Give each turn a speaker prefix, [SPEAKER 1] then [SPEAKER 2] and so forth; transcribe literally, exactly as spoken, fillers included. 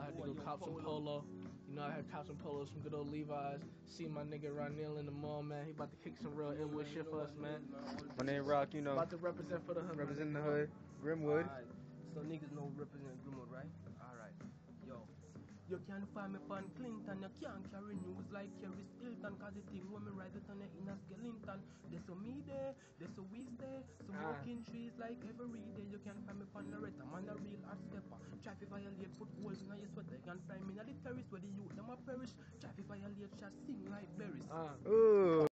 [SPEAKER 1] had to go cop some polo. You know, I had cop some polos from good old Levi's. See my nigga Ronil in the mall, man. He about to kick some real Inwood shit for us, man.
[SPEAKER 2] My name Rock, you know.
[SPEAKER 1] About to represent for the hood.
[SPEAKER 2] Representing the hood. Grimwood.
[SPEAKER 3] Alright, so niggas know represent Grimwood, right? Alright, yo. You can't find me on Clinton, you can't carry news like Kerry Stilton, cause the thing when me ride it on it in a skeleton. There's so me there, there's so we there, smoking ah. trees like every day. You can't find me on Loretta, man a real hot stepper. Traffic violate, put holes in your sweater. You can't find me in the terrace where the youth them a perish. Traffic violate, just sing like berries.
[SPEAKER 2] Uh. Ooh.